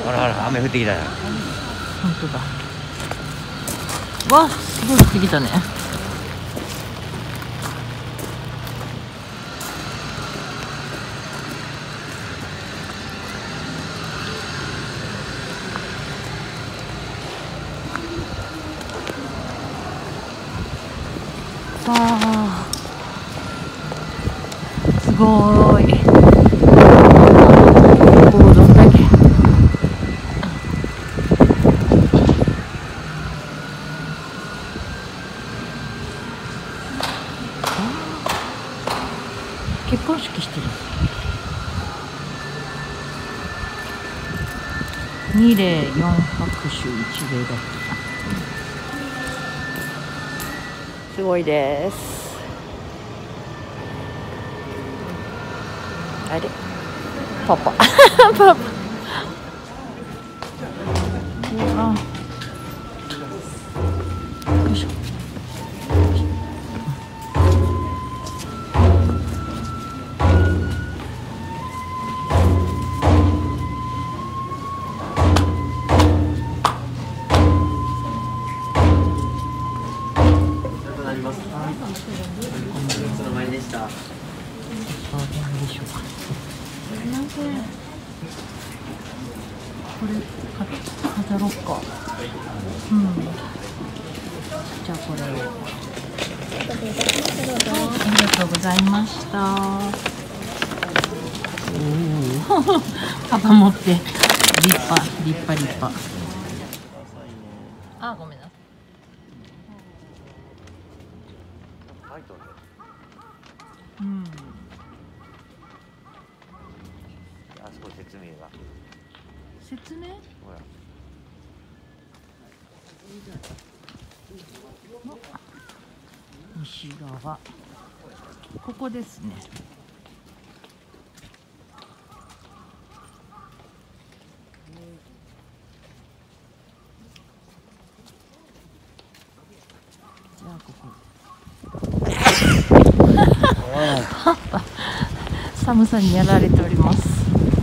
あらあら、雨降ってきたよ。 本当だ。わあ、すごい降ってきたね。わあ、すごい。どんだけ。結婚式してる。204拍手一礼だった。すごいです。あれパパパパよいしょ。これ飾ろっか。うん。じゃあこれを。ありがとうございました。おお。パパ持って立派。あ、ごめんなさい。うん。 あそこ説明が。 説明？ ほら。 西側。ここですね。じゃあここ。寒さにやられております。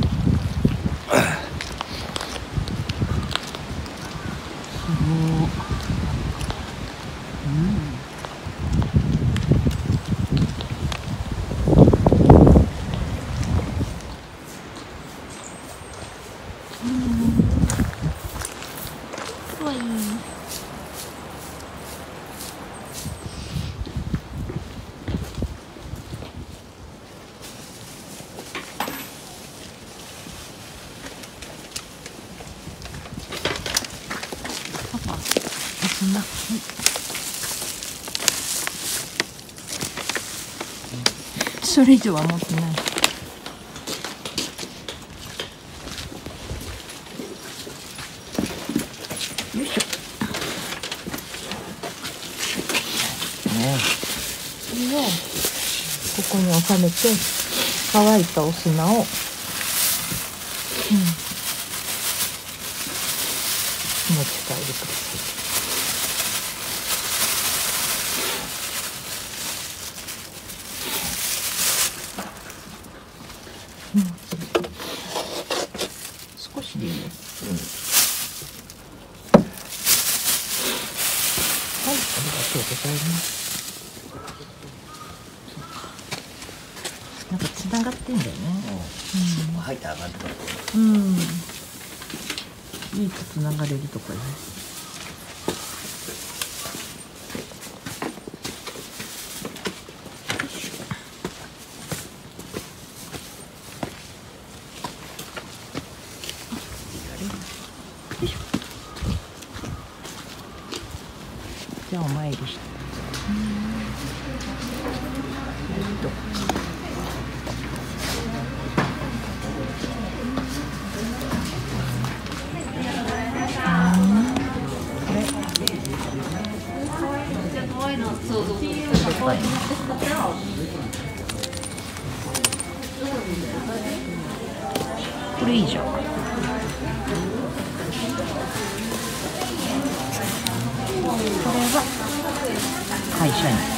それ以上は持ってない。よいしょ。それをここに収めて乾いたお砂を、持ち帰ると。少しでいいよ。はい、ありがとうございます。なんかつながってんだよね。 入って上がってます。 いいとつながれるところね。じゃあお参りして。これいいじゃん。これは会社員。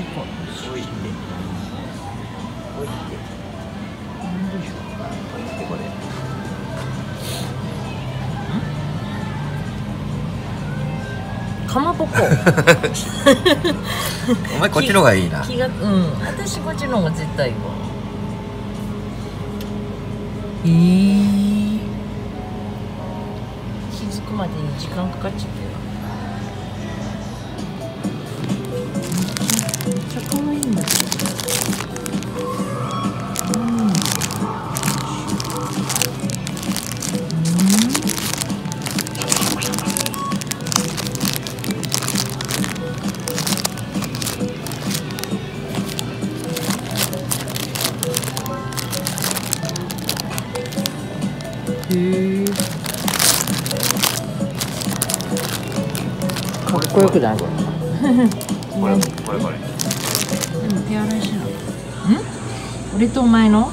こおいっておいってなんでしょおいってこれう。かまぼこ。 お前こっちの方がいいな。 気が、私こっちの方が絶対いいわ。気づくまでに時間かかっちゃったよ。めっちゃ可愛いんだけど。かっこよくないこれ。 これ。 でも手洗いしな。俺とお前の？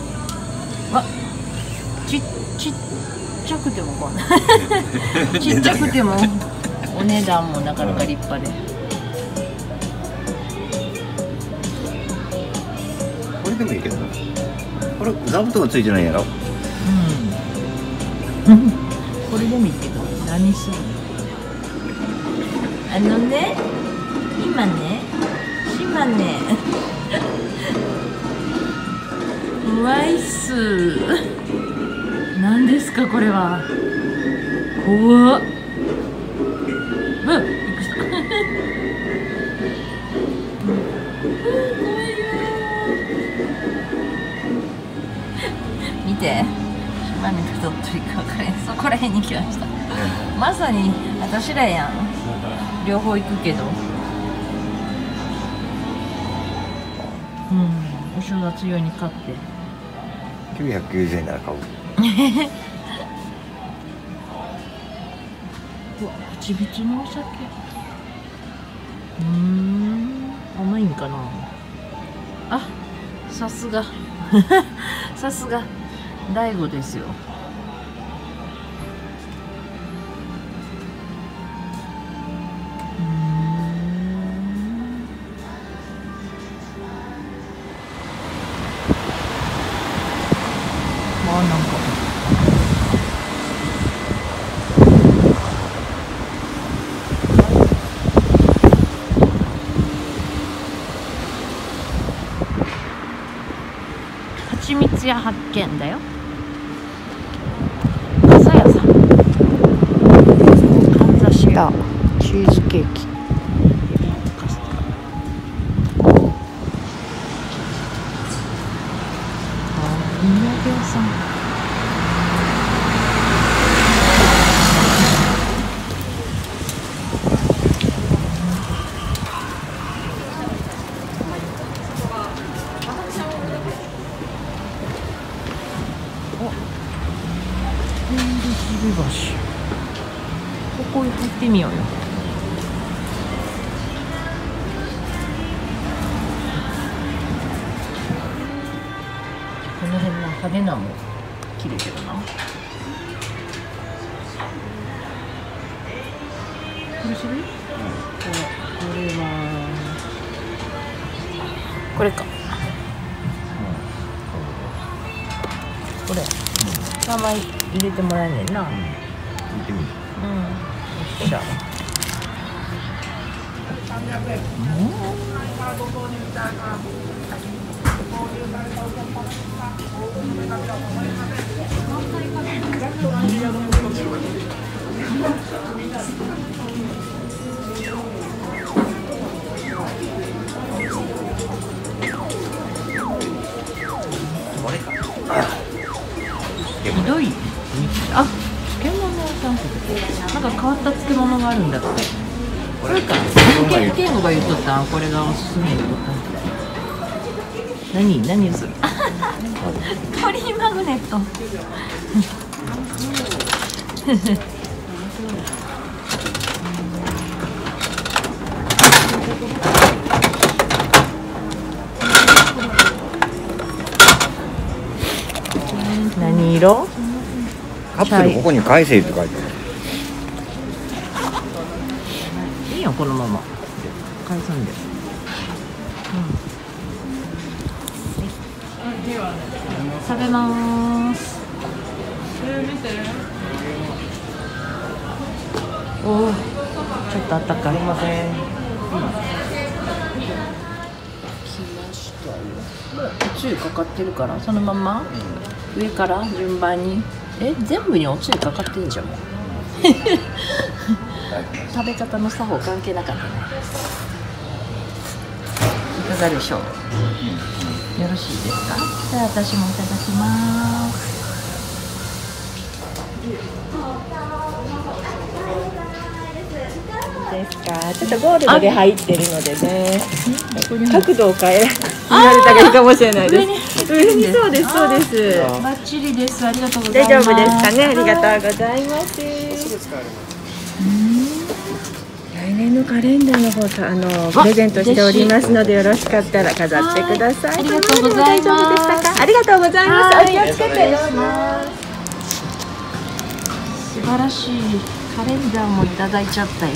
ちっちゃくてもこんな。ちっちゃくてもお値段もなかなか立派で。 これでもいいけどな。これ座布団がついてないやろ。 これでもいいけど何するの？今ねワイス何ですかこれは。怖っ。びっくりした。怖いよ。見て、島根か鳥取か分からへん。そこら辺に来ました。まさに私らやん。両方行くけど。お正月用に買って。 990円なら買う。 うわ、ちびちのお酒。甘いんかな。あ、さすが。さすが。大悟ですよ。なんか蜂蜜屋発見だよ。朝屋さん。かんざしやチーズケーキ。カステラ。お土産屋さん。ここ入ってみようよ。この辺の派手なも綺麗けどな。これする？これはこれか。これ名前入れてもらえねんな。 見てみる。 よっしゃ。 これか。 ひどい。あ、漬物屋さんってなんか変わった漬物があるんだって。これか。ケンゴが言っとったこれがおすすめ言っとった。何する？鳥マグネット。何色？ カプセルここに海星って書いてある。 いいよこのまま。返さんで。 食べます。おお、ちょっとあったかい。すいません。来ましたよ。もうおつゆかかってるからそのまま、上から順番に。全部におつゆかかってんじゃんもう。食べ方の作法関係なかったね。いかがでしょう。よろしいですか。じゃあ私もいただきます。 ですか。ちょっとゴールドで入ってるのでね、角度を変えられたがいいかもしれないです。上にそうですそうです。 バッチリです。ありがとうございます。 大丈夫ですかね。ありがとうございます。来年のカレンダーの方とプレゼントしておりますので、よろしかったら飾ってください。 ありがとうございます。 大丈夫でしたか。ありがとうございます。お気をつけて。 素晴らしいカレンダーもいただいちゃったよ。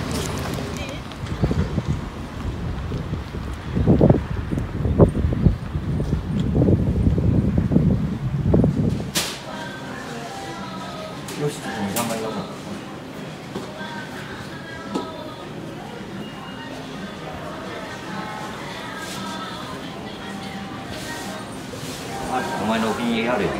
よし、頑張りましょう。お前のお気に入りあるよ。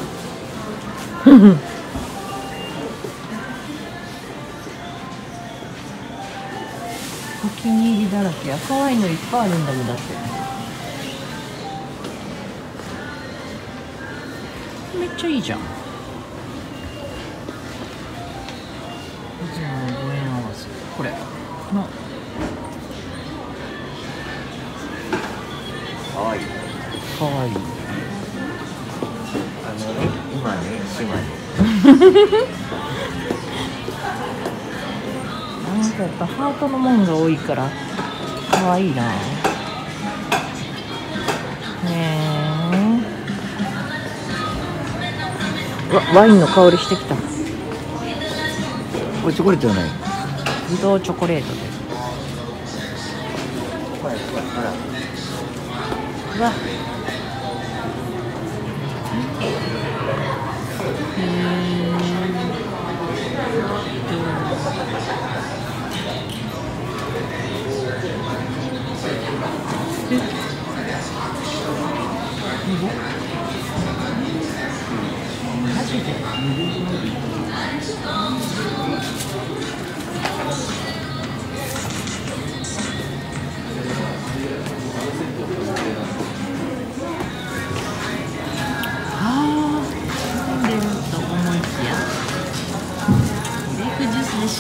お気に入りだらけや。可愛いのいっぱいあるんだもんだって。めっちゃいいじゃん。いつもの5円合わせ。これのかわいい。 可愛い。 今ね、島に。 なんかやっぱハートのもんが多いから可愛いな。ワインの香りしてきた。 これチョコレートじゃない。 ぶどうチョコレートです。うわ。マジで。飲んでると思いきやグレープジュースでした。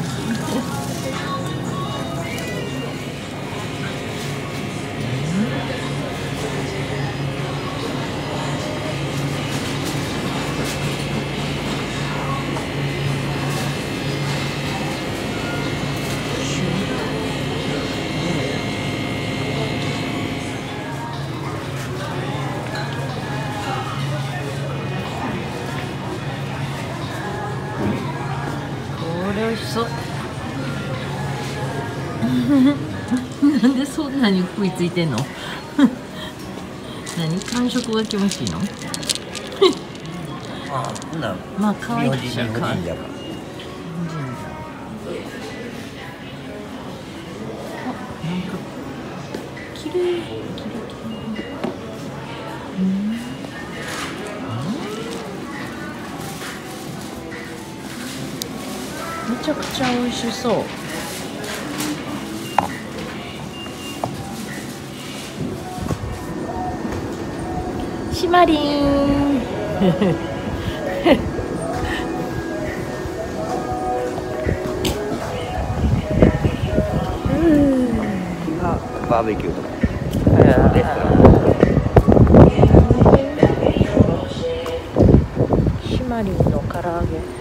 これ美味しそう。なんでそんなに食いついてんの？何感触が気持ちいいの？まあ可愛いでしょ。可愛い。なんか綺麗。めちゃくちゃ美味しそう。シマリン。 バーベキューとか。 シマリンの唐揚げ。